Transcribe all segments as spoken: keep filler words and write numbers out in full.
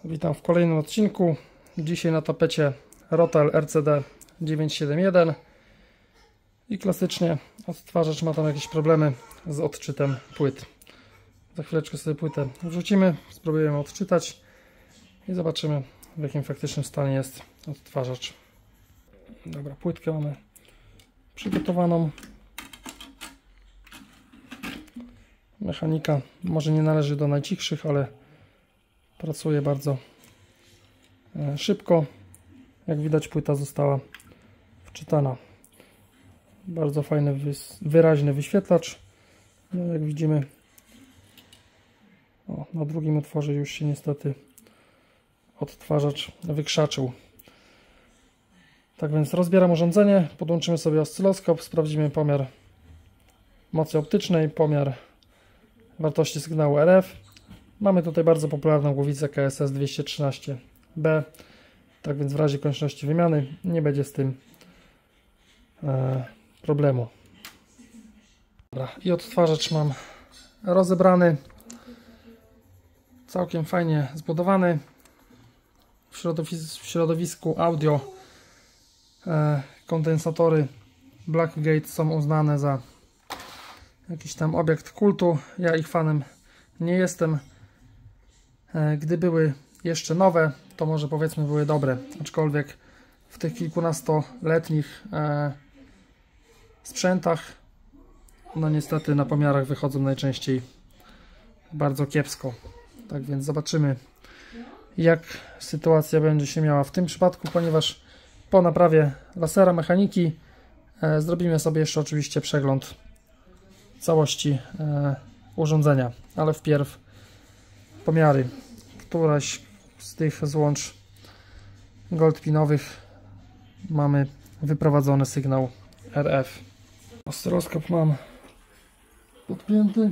Witam w kolejnym odcinku. Dzisiaj na tapecie Rotel R C D dziewięćset siedemdziesiąt jeden i klasycznie odtwarzacz ma tam jakieś problemy z odczytem płyt. Za chwileczkę sobie płytę wrzucimy, spróbujemy odczytać i zobaczymy, w jakim faktycznym stanie jest odtwarzacz. Dobra, płytkę mamy przygotowaną. Mechanika może nie należy do najcichszych, ale pracuje bardzo szybko. Jak widać, płyta została wczytana. Bardzo fajny, wyraźny wyświetlacz. No, jak widzimy, o, na drugim utworze już się niestety odtwarzacz wykrzaczył. Tak więc rozbieram urządzenie, podłączymy sobie oscyloskop, sprawdzimy pomiar mocy optycznej, pomiar wartości sygnału R F. Mamy tutaj bardzo popularną głowicę K S S dwieście trzynaście B, tak więc w razie konieczności wymiany nie będzie z tym e, problemu. Dobra, i odtwarzacz mam rozebrany, całkiem fajnie zbudowany. W, środowisku, w środowisku audio e, kondensatory Blackgate są uznane za jakiś tam obiekt kultu. Ja ich fanem nie jestem. Gdy były jeszcze nowe, to może powiedzmy były dobre, aczkolwiek w tych kilkunastoletnich e, sprzętach no niestety na pomiarach wychodzą najczęściej bardzo kiepsko. Tak więc zobaczymy, jak sytuacja będzie się miała w tym przypadku, ponieważ po naprawie lasera mechaniki e, zrobimy sobie jeszcze oczywiście przegląd całości e, urządzenia, ale wpierw pomiary. Któraś z tych złącz goldpinowych mamy wyprowadzony sygnał R F. Oscyloskop mam podpięty.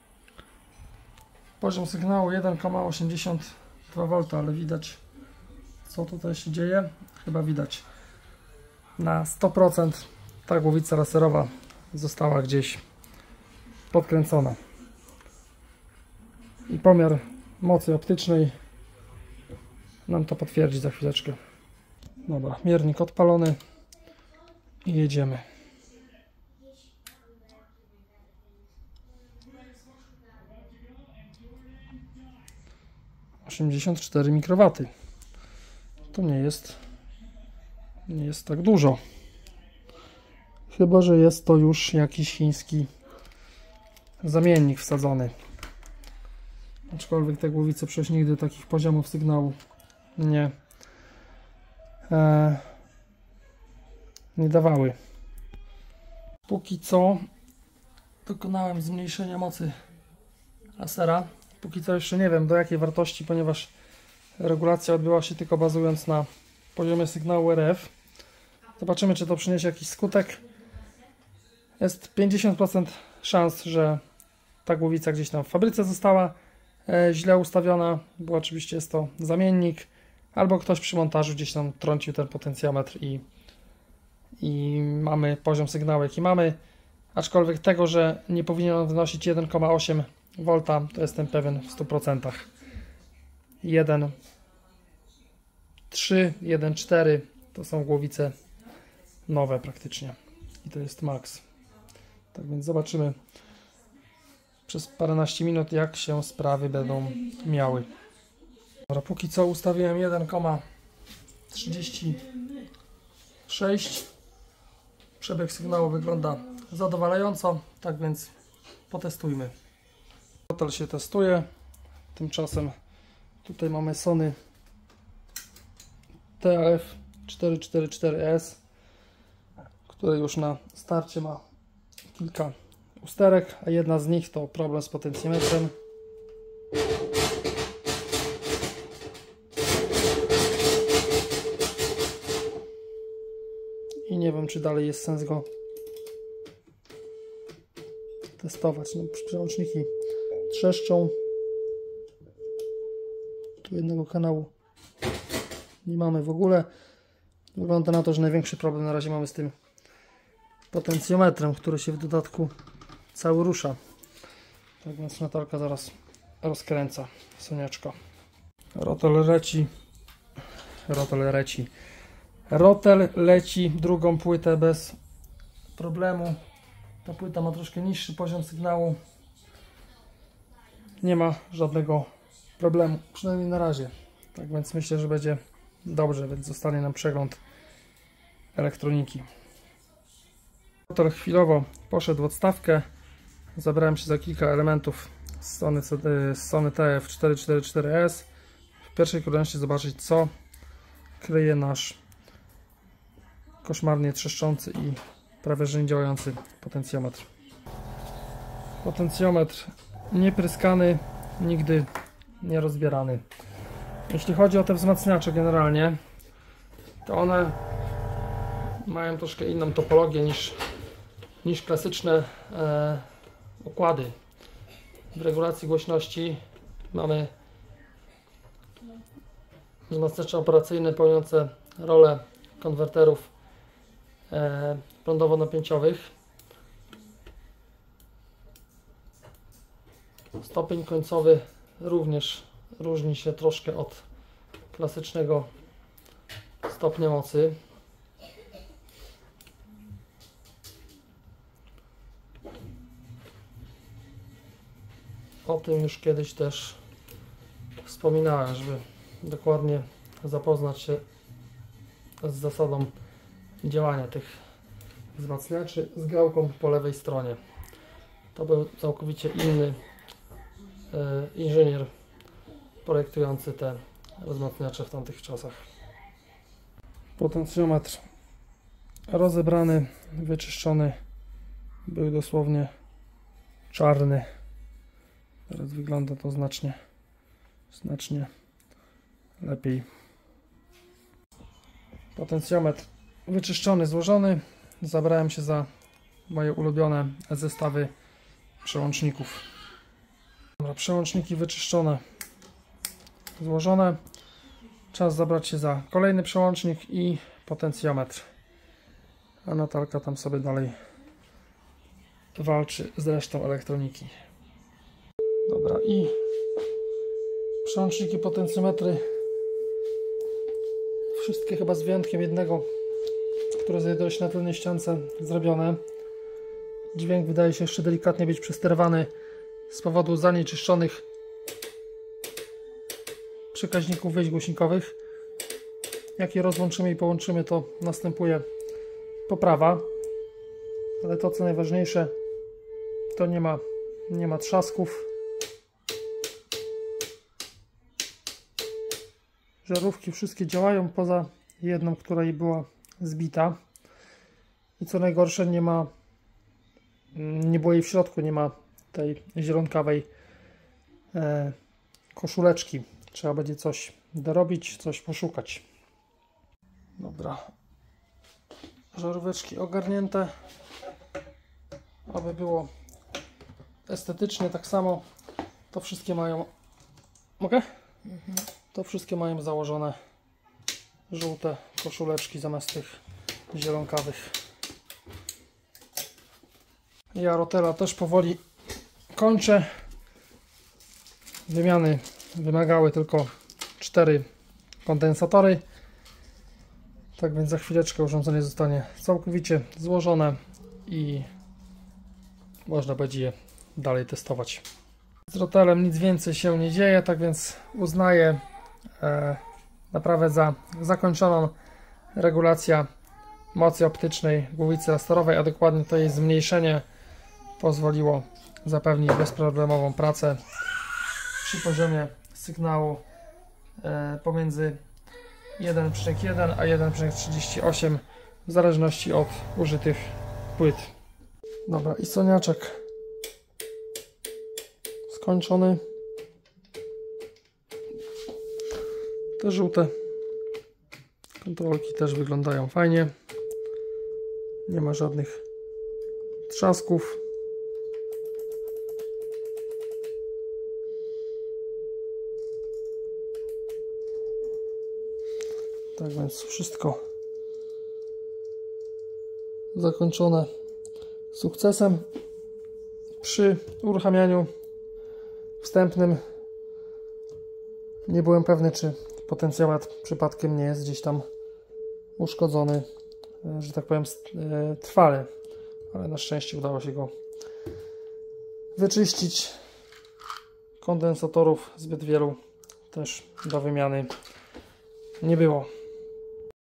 Poziom sygnału jeden przecinek osiemdziesiąt dwa V, ale widać, co tutaj się dzieje. Chyba widać. Na sto procent ta głowica laserowa została gdzieś podkręcona. I pomiar mocy optycznej nam to potwierdzi za chwileczkę. Dobra, miernik odpalony i jedziemy. osiemdziesiąt cztery mikrowatty. To nie jest nie jest tak dużo. Chyba że jest to już jakiś chiński zamiennik wsadzony. Aczkolwiek te głowice przecież nigdy takich poziomów sygnału nie, e, nie dawały. Póki co dokonałem zmniejszenia mocy lasera. Póki co jeszcze nie wiem do jakiej wartości, ponieważ regulacja odbyła się tylko bazując na poziomie sygnału R F. Zobaczymy, czy to przyniesie jakiś skutek. Jest pięćdziesiąt procent szans, że ta głowica gdzieś tam w fabryce została źle ustawiona, bo oczywiście jest to zamiennik, albo ktoś przy montażu gdzieś tam trącił ten potencjometr i, i mamy poziom sygnału jaki mamy, aczkolwiek tego, że nie powinien on wynosić jeden przecinek osiem V, to jestem pewien w stu procentach. jeden przecinek trzy, jeden przecinek cztery to są głowice nowe praktycznie i to jest maks. Tak więc zobaczymy przez paręnaście minut, jak się sprawy będą miały. Dobra, póki co ustawiłem jeden przecinek trzydzieści sześć. Przebieg sygnału wygląda zadowalająco, tak więc potestujmy. Rotel się testuje. Tymczasem tutaj mamy Sony T A F cztery cztery cztery S, który już na starcie ma kilka usterek, a jedna z nich to problem z potencjometrem. I nie wiem, czy dalej jest sens go testować. No, przełączniki trzeszczą. Tu jednego kanału nie mamy w ogóle. Wygląda na to, że największy problem na razie mamy z tym potencjometrem, który się w dodatku cały rusza. Tak więc Natalka zaraz rozkręca soniaczko. Rotel leci. Rotel leci. Rotel leci drugą płytę bez problemu. Ta płyta ma troszkę niższy poziom sygnału. Nie ma żadnego problemu, przynajmniej na razie. Tak więc myślę, że będzie dobrze, więc zostanie nam przegląd elektroniki. Rotel chwilowo poszedł w odstawkę. Zabrałem się za kilka elementów z Sony, z Sony T F cztery cztery cztery S. W pierwszej kolejności zobaczyć, co kryje nasz koszmarnie trzeszczący i prawie że nie działający potencjometr. Potencjometr niepryskany, nigdy nie rozbierany. Jeśli chodzi o te wzmacniacze generalnie, to one mają troszkę inną topologię niż, niż klasyczne e, układy. W regulacji głośności mamy wzmacniacze operacyjne pełniące rolę konwerterów e, prądowo-napięciowych. Stopień końcowy również różni się troszkę od klasycznego stopnia mocy. O tym już kiedyś też wspominałem, żeby dokładnie zapoznać się z zasadą działania tych wzmacniaczy z gałką po lewej stronie. To był całkowicie inny e, inżynier projektujący te wzmacniacze w tamtych czasach. Potencjometr rozebrany, wyczyszczony, był dosłownie czarny. Teraz wygląda to znacznie, znacznie lepiej. Potencjometr wyczyszczony, złożony. Zabrałem się za moje ulubione zestawy przełączników. Dobra, przełączniki wyczyszczone, złożone. Czas zabrać się za kolejny przełącznik i potencjometr. A Natalka tam sobie dalej walczy z resztą elektroniki. Dobra, i przełączniki, potencjometry, wszystkie chyba z wyjątkiem jednego, które znajduje się na tylnej ściance, zrobione. Dźwięk wydaje się jeszcze delikatnie być przesterowany z powodu zanieczyszczonych przekaźników wyjść głośnikowych. Jak je rozłączymy i połączymy, to następuje poprawa. Ale to, co najważniejsze, to nie ma, nie ma trzasków. Żarówki wszystkie działają poza jedną, która jej była zbita. I co najgorsze, nie ma, nie było jej w środku, nie ma tej zielonkawej e, koszuleczki. Trzeba będzie coś dorobić, coś poszukać. Dobra. Żaróweczki ogarnięte. Aby było estetycznie tak samo, to wszystkie mają... Mogę? Mhm. To wszystkie mają założone żółte koszuleczki zamiast tych zielonkawych. Ja Rotela też powoli kończę. Wymiany wymagały tylko cztery kondensatory. Tak więc za chwileczkę urządzenie zostanie całkowicie złożone i można będzie je dalej testować. Z Rotelem nic więcej się nie dzieje, tak więc uznaję e, naprawę za zakończoną. Regulacja mocy optycznej głowicy laserowej, a dokładnie to jej zmniejszenie, pozwoliło zapewnić bezproblemową pracę przy poziomie sygnału e, pomiędzy jeden przecinek jeden a jeden przecinek trzydzieści osiem w zależności od użytych płyt. Dobra, i soniaczek skończony. Te żółte kontrolki też wyglądają fajnie. Nie ma żadnych trzasków. Tak więc wszystko zakończone sukcesem. Przy uruchamianiu wstępnym Nie byłem pewny, czy potencjometr przypadkiem nie jest gdzieś tam uszkodzony, że tak powiem, trwale, ale na szczęście udało się go wyczyścić. Kondensatorów zbyt wielu też do wymiany nie było.